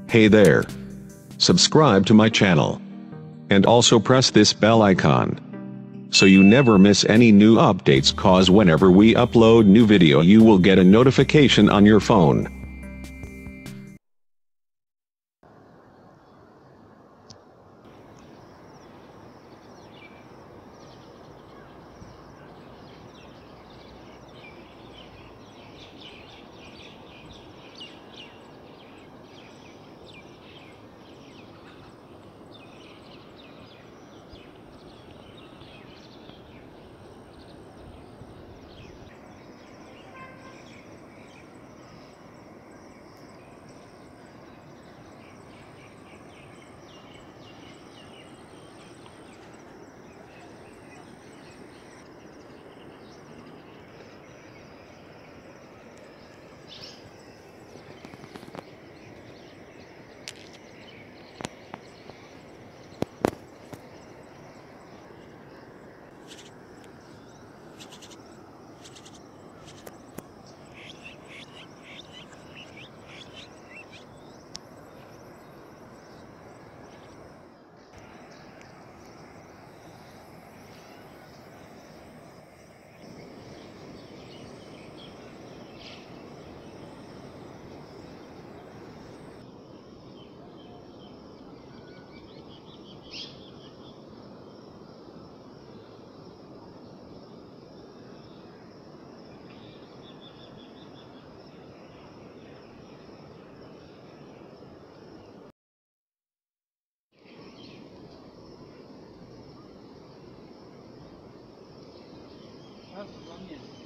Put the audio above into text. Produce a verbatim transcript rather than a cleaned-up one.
Hey there. Subscribe to my channel. And also press this bell icon, so you never miss any new updates, cause whenever we upload new video you will get a notification on your phone. 二十方面。